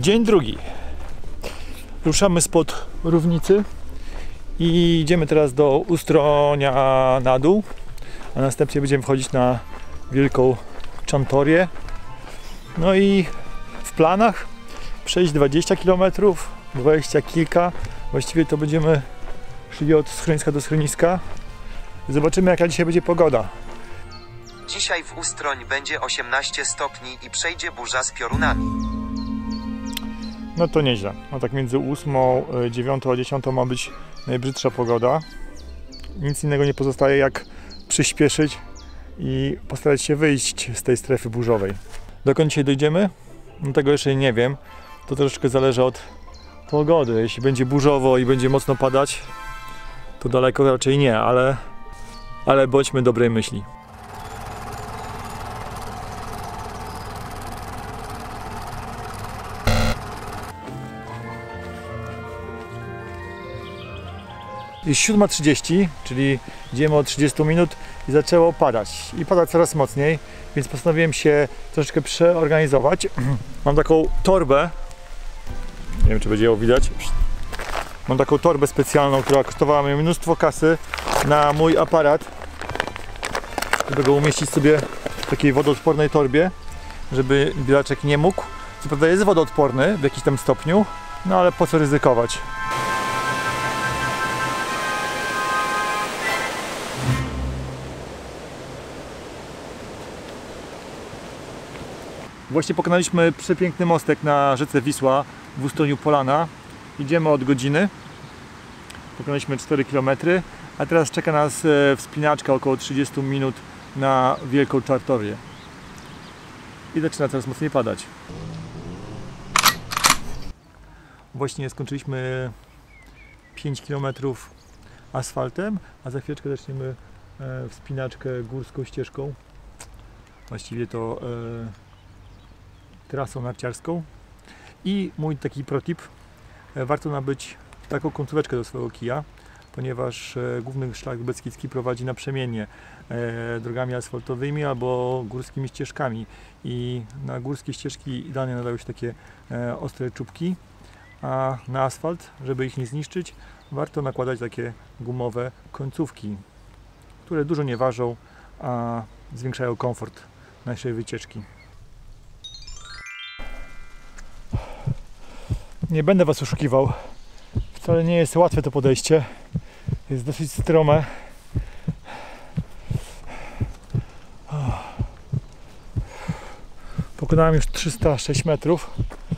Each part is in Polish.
Dzień drugi. Ruszamy spod Równicy i idziemy teraz do Ustronia na dół, a następnie będziemy wchodzić na Wielką Czantorię. No i w planach przejść 20 km, 20 kilka. Właściwie to będziemy szli od schroniska do schroniska. Zobaczymy, jaka dzisiaj będzie pogoda. Dzisiaj w Ustroń będzie 18 stopni i przejdzie burza z piorunami. No to nieźle. No tak między 8, 9 a 10 ma być najbrzydsza pogoda. Nic innego nie pozostaje, jak przyspieszyć i postarać się wyjść z tej strefy burzowej. Dokąd dzisiaj dojdziemy? No tego jeszcze nie wiem. To troszeczkę zależy od pogody. Jeśli będzie burzowo i będzie mocno padać, to daleko raczej nie, ale bądźmy dobrej myśli. Jest 7:30, czyli idziemy od 30 minut i zaczęło padać. I pada coraz mocniej, więc postanowiłem się troszeczkę przeorganizować. Mam taką torbę, nie wiem, czy będzie ją widać. Mam taką torbę specjalną, która kosztowała mi mnóstwo kasy, na mój aparat, żeby go umieścić sobie w takiej wodoodpornej torbie, żeby bilaczek nie mógł. Co prawda jest wodoodporny w jakimś tam stopniu, no ale po co ryzykować. Właśnie pokonaliśmy przepiękny mostek na rzece Wisła w Ustroniu Polana. Idziemy od godziny. Pokonaliśmy 4 km, a teraz czeka nas wspinaczka około 30 minut na Wielką Czantorię. I zaczyna coraz mocniej padać. Właśnie skończyliśmy 5 km asfaltem, a za chwileczkę zaczniemy wspinaczkę górską ścieżką. Właściwie to trasą narciarską. I mój taki protip: warto nabyć taką końcóweczkę do swojego kija, ponieważ główny szlak beskidzki prowadzi naprzemiennie drogami asfaltowymi albo górskimi ścieżkami i na górskie ścieżki idealnie nadają się takie ostre czubki, a na asfalt, żeby ich nie zniszczyć, warto nakładać takie gumowe końcówki, które dużo nie ważą, a zwiększają komfort naszej wycieczki. Nie będę Was oszukiwał, wcale nie jest łatwe to podejście, jest dosyć strome. Pokonałem już 306 metrów.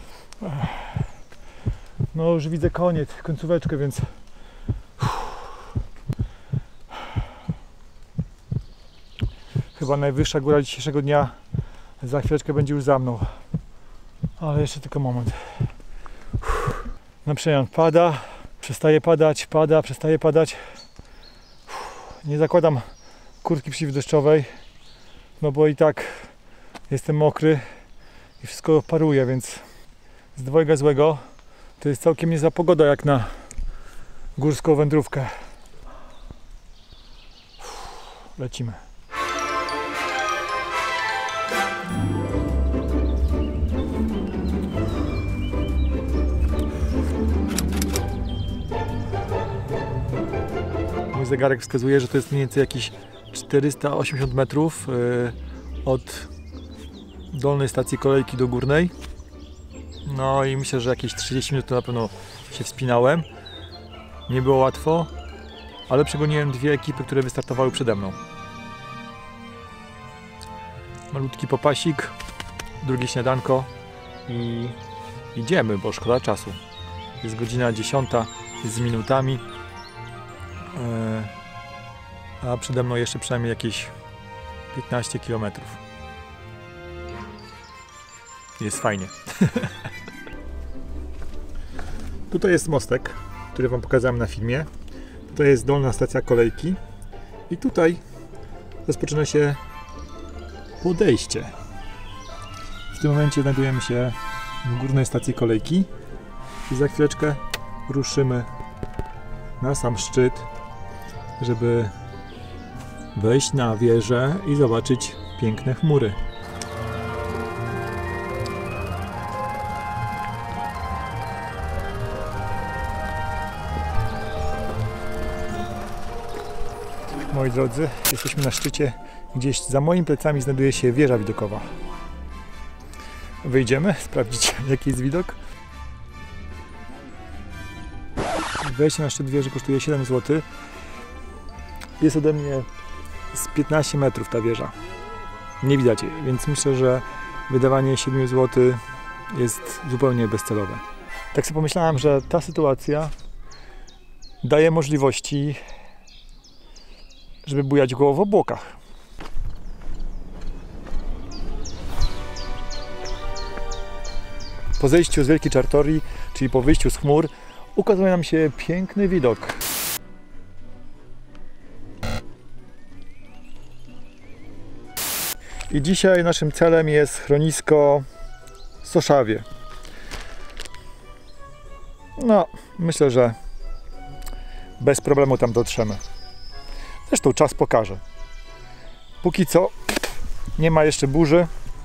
No już widzę koniec, końcóweczkę, więc chyba najwyższa góra dzisiejszego dnia za chwileczkę będzie już za mną, ale jeszcze tylko moment. Na przemian pada, przestaje padać, pada, przestaje padać. Nie zakładam kurtki przeciwdeszczowej, no bo i tak jestem mokry i wszystko paruje, więc z dwojga złego to jest całkiem niezła pogoda jak na górską wędrówkę. Lecimy. Zegarek wskazuje, że to jest mniej więcej jakieś 480 metrów od dolnej stacji kolejki do górnej. No i myślę, że jakieś 30 minut to na pewno się wspinałem. Nie było łatwo, ale przegoniłem dwie ekipy, które wystartowały przede mną. Malutki popasik, drugie śniadanko i idziemy, bo szkoda czasu. Jest godzina 10 z minutami. A przede mną jeszcze przynajmniej jakieś 15 km. Jest fajnie. Tutaj jest mostek, który Wam pokazałem na filmie. Tutaj jest dolna stacja kolejki i tutaj rozpoczyna się podejście. W tym momencie znajdujemy się w górnej stacji kolejki i za chwileczkę ruszymy na sam szczyt, żeby wejść na wieżę i zobaczyć piękne chmury. moi drodzy, jesteśmy na szczycie. Gdzieś za moimi plecami znajduje się wieża widokowa. Wyjdziemy, sprawdzić jaki jest widok. Wejście na szczyt wieży kosztuje 7 zł. Jest ode mnie z 15 metrów ta wieża. Nie widać jej, więc myślę, że wydawanie 7 zł jest zupełnie bezcelowe. Tak sobie pomyślałem, że ta sytuacja daje możliwości, żeby bujać głową w obłokach. Po zejściu z Wielkiej Czartorii, czyli po wyjściu z chmur, ukazuje nam się piękny widok. I dzisiaj naszym celem jest schronisko Soszawie. No, myślę, że bez problemu tam dotrzemy. Zresztą czas pokaże. Póki co nie ma jeszcze burzy,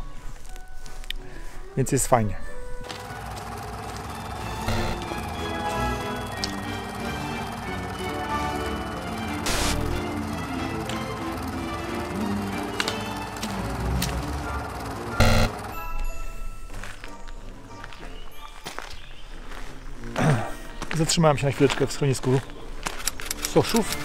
więc jest fajnie. Zatrzymałem się na chwileczkę w schronisku Soszów.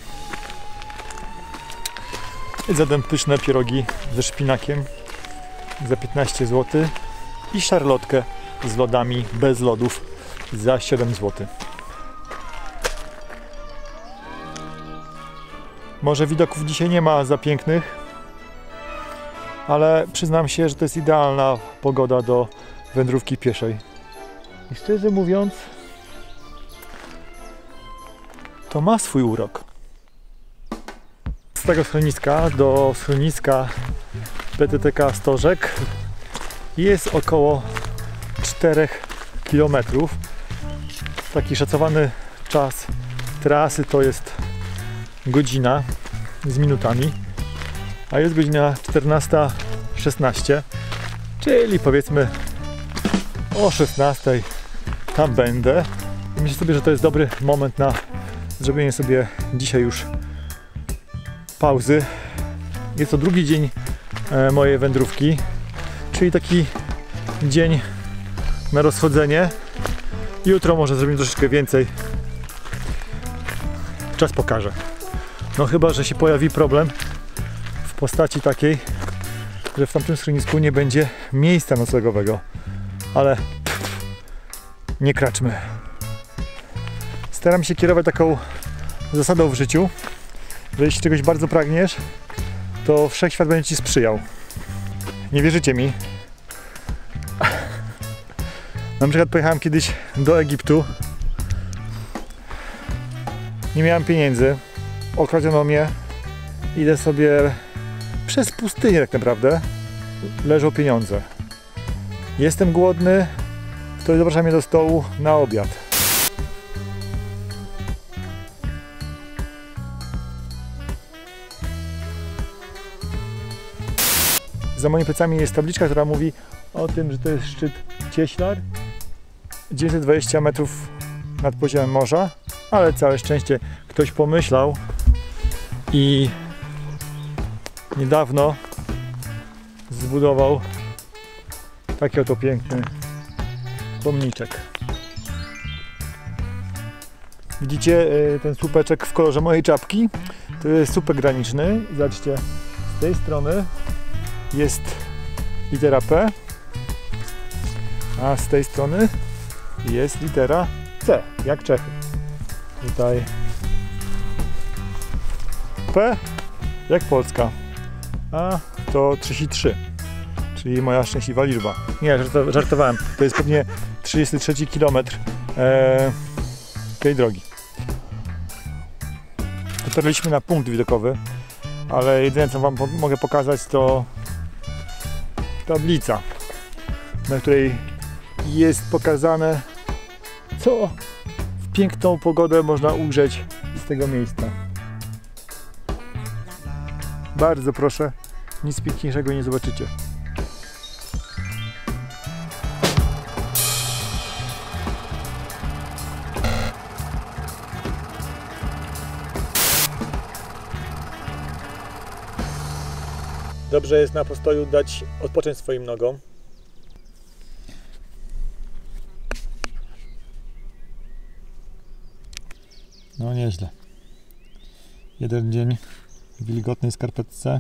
Zjadłem pyszne pierogi ze szpinakiem za 15 zł i szarlotkę z lodami bez lodów za 7 zł. Może widoków dzisiaj nie ma za pięknych, ale przyznam się, że to jest idealna pogoda do wędrówki pieszej. I szczerze mówiąc, to ma swój urok. Z tego schroniska do schroniska PTTK Stożek jest około 4 km. Taki szacowany czas trasy to jest godzina z minutami, a jest godzina 14:16, czyli powiedzmy o 16 tam będę. I myślę sobie, że to jest dobry moment na zrobienie sobie dzisiaj już pauzy. Jest to drugi dzień mojej wędrówki, czyli taki dzień na rozchodzenie. Jutro może zrobimy troszeczkę więcej. Czas pokaże. No chyba, że się pojawi problem w postaci takiej, że w tamtym schronisku nie będzie miejsca noclegowego. Ale nie kraczmy. Staram się kierować taką zasadą w życiu, że jeśli czegoś bardzo pragniesz, to wszechświat będzie ci sprzyjał. Nie wierzycie mi? Na przykład pojechałem kiedyś do Egiptu. Nie miałem pieniędzy. Okradziono mnie. Idę sobie przez pustynię tak naprawdę. Leżą pieniądze. Jestem głodny. Ktoś zaprasza mnie do stołu na obiad. Za moimi plecami jest tabliczka, która mówi o tym, że to jest szczyt Cieślar, 920 metrów nad poziomem morza, ale całe szczęście ktoś pomyślał i niedawno zbudował taki oto piękny pomniczek. Widzicie ten słupeczek w kolorze mojej czapki? To jest słupek graniczny. Zobaczcie, z tej strony jest litera P, a z tej strony jest litera C, jak Czechy. Tutaj P jak Polska, a to 33, czyli moja szczęśliwa liczba. Nie, żartowałem, to jest pewnie 33 km tej drogi. Dotarliśmy na punkt widokowy, ale jedyne co wam mogę pokazać to tablica, na której jest pokazane, co w piękną pogodę można ugrzeć z tego miejsca. Bardzo proszę, nic piękniejszego nie zobaczycie. Dobrze jest na postoju dać odpocząć swoim nogom. No nieźle. Jeden dzień w wilgotnej skarpetce.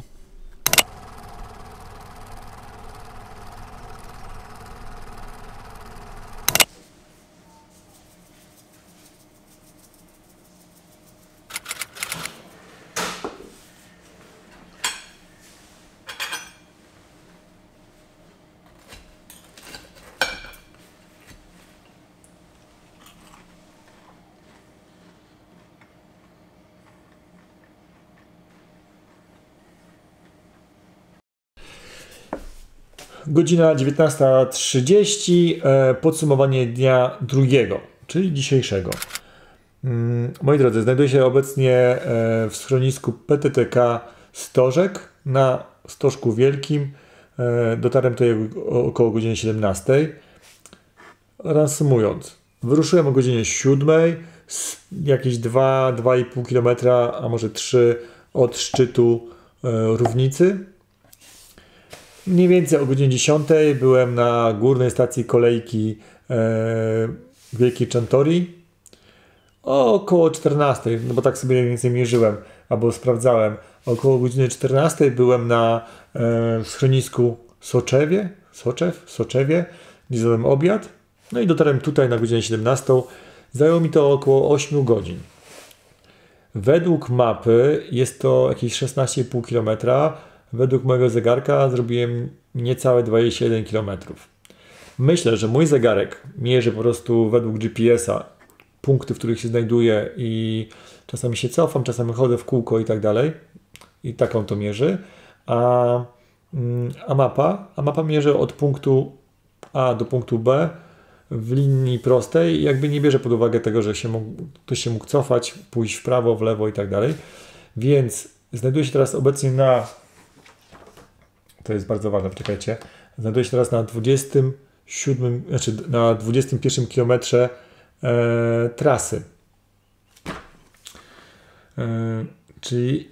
Godzina 19:30, podsumowanie dnia drugiego, czyli dzisiejszego. Moi drodzy, znajduję się obecnie w schronisku PTTK Stożek na Stożku Wielkim. Dotarłem tutaj około godziny 17. Reasumując, wyruszyłem o godzinie 7, jakieś 2,5 km, a może 3 od szczytu Równicy. Mniej więcej o godzinie 10 byłem na górnej stacji kolejki Wielkiej Czantori. Około 14, no bo tak sobie mniej więcej mierzyłem, albo sprawdzałem. Około godziny 14 byłem na schronisku Soczewie, gdzie zjadłem obiad. No i dotarłem tutaj na godzinę 17. Zajęło mi to około 8 godzin. Według mapy jest to jakieś 16,5 km. Według mojego zegarka zrobiłem niecałe 21 km. Myślę, że mój zegarek mierzy po prostu według GPS-a punkty, w których się znajduję i czasami się cofam, czasami chodzę w kółko i tak dalej. I tak on to mierzy. A mapa mierzy od punktu A do punktu B w linii prostej i jakby nie bierze pod uwagę tego, że ktoś się mógł cofać, pójść w prawo, w lewo i tak dalej. Więc znajduję się teraz obecnie to jest bardzo ważne, poczekajcie. Znajduję się teraz na 27, znaczy na 21 kilometrze trasy. Czyli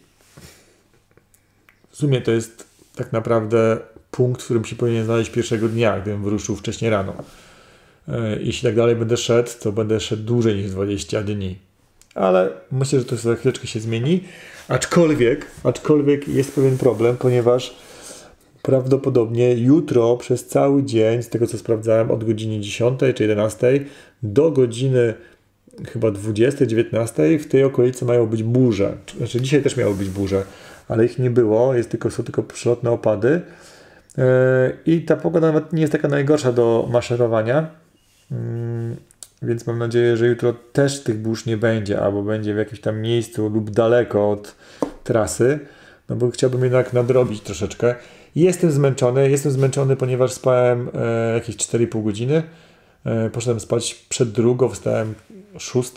w sumie to jest tak naprawdę punkt, w którym się powinien znaleźć pierwszego dnia, gdybym wyruszył wcześniej rano. Jeśli tak dalej będę szedł, to będę szedł dłużej niż 20 dni. Ale myślę, że to za chwileczkę się zmieni. Aczkolwiek jest pewien problem, ponieważ prawdopodobnie jutro przez cały dzień, z tego co sprawdzałem, od godziny 10 czy 11 do godziny chyba 20, 19 w tej okolicy mają być burze. Znaczy dzisiaj też miały być burze, ale ich nie było, są tylko przelotne opady. I ta pogoda nawet nie jest taka najgorsza do maszerowania. Więc mam nadzieję, że jutro też tych burz nie będzie, albo będzie w jakimś tam miejscu lub daleko od trasy, no bo chciałbym jednak nadrobić troszeczkę. Jestem zmęczony, ponieważ spałem jakieś 4,5 godziny. Poszedłem spać przed 2, wstałem 6,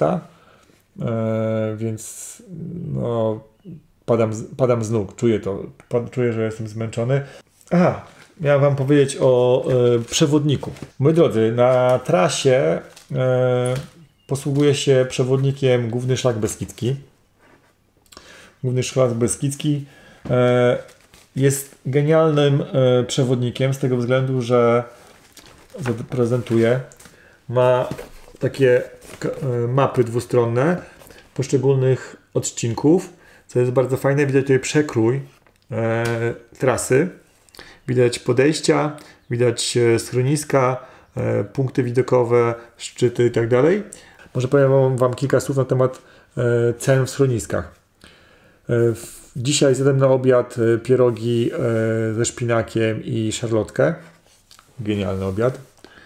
więc no, padam z nóg, czuję, że jestem zmęczony. Aha, miałem wam powiedzieć o przewodniku. Moi drodzy, na trasie posługuje się przewodnikiem Główny Szlak Beskidzki. Główny Szlak Beskidzki jest genialnym przewodnikiem z tego względu, że prezentuje. Ma takie mapy dwustronne poszczególnych odcinków, co jest bardzo fajne. Widać tutaj przekrój trasy. Widać podejścia, widać schroniska, punkty widokowe, szczyty i tak dalej. Może powiem wam kilka słów na temat cen w schroniskach. Dzisiaj zjadłem na obiad pierogi ze szpinakiem i szarlotkę. Genialny obiad.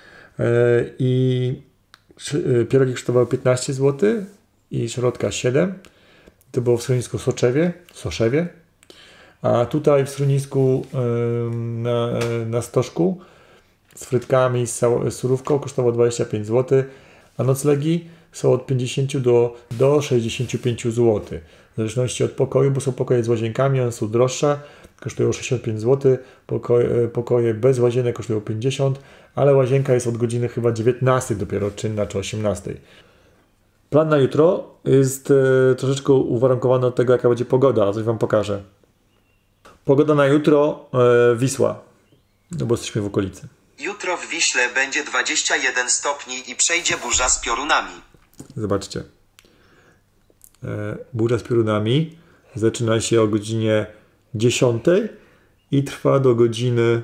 I pierogi kosztowały 15 zł i szarlotka 7. To było w schronisku Soczewie. A tutaj w schronisku na Stożku z frytkami, z surówką kosztowało 25 zł, a noclegi są od 50 do 65 zł. W zależności od pokoju, bo są pokoje z łazienkami, one są droższe, kosztują 65 zł, pokoje bez łazienek kosztują 50, ale łazienka jest od godziny chyba 19 dopiero czynna, czy 18. Plan na jutro jest troszeczkę uwarunkowany od tego, jaka będzie pogoda, a coś wam pokażę. Pogoda na jutro, Wisła, no bo jesteśmy w okolicy. Jutro w Wiśle będzie 21 stopni i przejdzie burza z piorunami. Zobaczcie. Burza z piorunami zaczyna się o godzinie 10 i trwa do godziny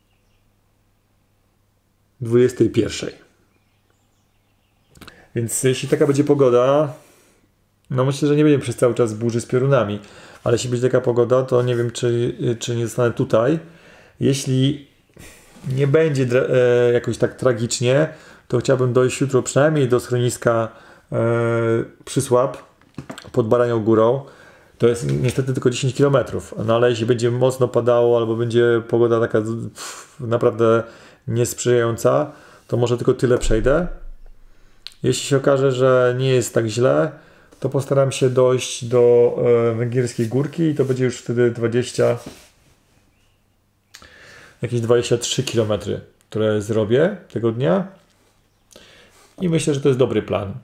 21. Więc jeśli taka będzie pogoda, no myślę, że nie będzie przez cały czas burzy z piorunami, ale jeśli będzie taka pogoda, to nie wiem, czy nie zostanę tutaj. Jeśli nie będzie jakoś tak tragicznie, to chciałbym dojść jutro przynajmniej do schroniska Przysłap pod Baranią Górą. To jest niestety tylko 10 km, no ale jeśli będzie mocno padało albo będzie pogoda taka naprawdę niesprzyjająca, to może tylko tyle przejdę. Jeśli się okaże, że nie jest tak źle, to postaram się dojść do Węgierskiej Górki i to będzie już wtedy jakieś 23 km, które zrobię tego dnia. I myślę, że to jest dobry plan.